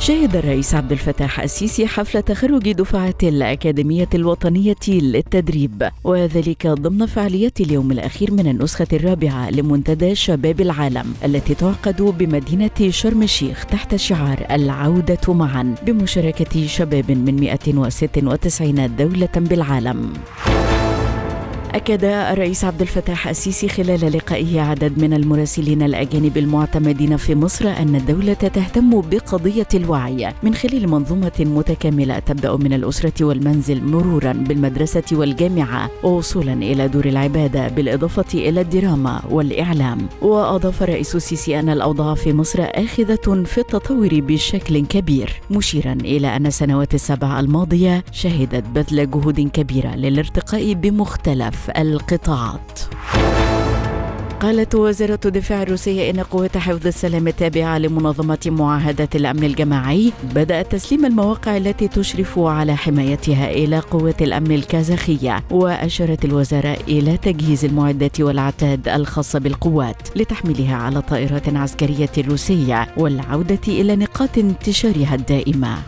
شهد الرئيس عبد الفتاح السيسي حفل تخرج دفعة الأكاديمية الوطنية للتدريب، وذلك ضمن فعاليات اليوم الأخير من النسخة الرابعة لمنتدى شباب العالم التي تعقد بمدينة شرم الشيخ تحت شعار العودة معا، بمشاركة شباب من 196 دولة بالعالم. أكد الرئيس عبد الفتاح السيسي خلال لقائه عدد من المراسلين الأجانب المعتمدين في مصر أن الدولة تهتم بقضية الوعي من خلال منظومة متكاملة تبدأ من الأسرة والمنزل مرورا بالمدرسة والجامعة ووصولا إلى دور العبادة، بالإضافة إلى الدراما والإعلام. وأضاف الرئيس السيسي أن الأوضاع في مصر آخذة في التطور بشكل كبير، مشيرا إلى أن السنوات السبع الماضية شهدت بذل جهود كبيرة للارتقاء بمختلف القطاعات. قالت وزارة الدفاع الروسية إن قوة حفظ السلام التابعة لمنظمة معاهدات الأمن الجماعي بدأت تسليم المواقع التي تشرف على حمايتها إلى قوة الأمن الكازاخية. وأشارت الوزارة إلى تجهيز المعدات والعتاد الخاصة بالقوات لتحميلها على طائرات عسكرية روسية والعودة إلى نقاط انتشارها الدائمة.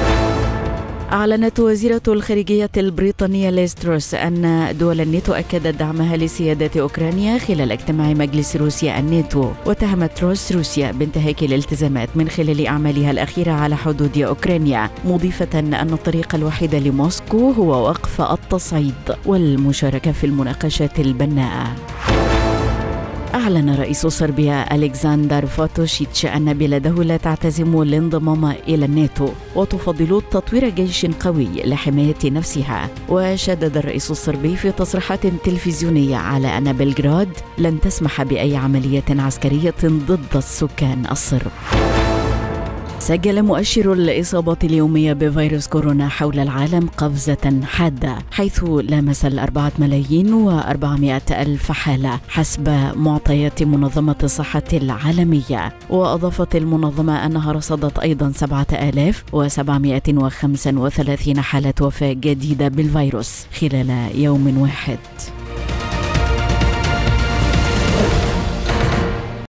أعلنت وزيرة الخارجية البريطانية ليز تروس أن دول الناتو أكدت دعمها لسيادة أوكرانيا خلال اجتماع مجلس روسيا الناتو. واتهمت تروس روسيا بانتهاك الالتزامات من خلال أعمالها الأخيرة على حدود أوكرانيا، مضيفة أن الطريق الوحيد لموسكو هو وقف التصعيد والمشاركة في المناقشات البناءة. أعلن رئيس صربيا ألكسندر فوتوشيتش أن بلاده لا تعتزم الانضمام إلى الناتو وتفضل تطوير جيش قوي لحماية نفسها. وشدد الرئيس الصربي في تصريحات تلفزيونية على أن بلغراد لن تسمح بأي عملية عسكرية ضد السكان الصرب. سجل مؤشر الإصابات اليومية بفيروس كورونا حول العالم قفزة حادة، حيث لامس 4,400,000 حالة حسب معطيات منظمة الصحة العالمية. وأضافت المنظمة أنها رصدت أيضا 7,735 حالة وفاة جديدة بالفيروس خلال يوم واحد.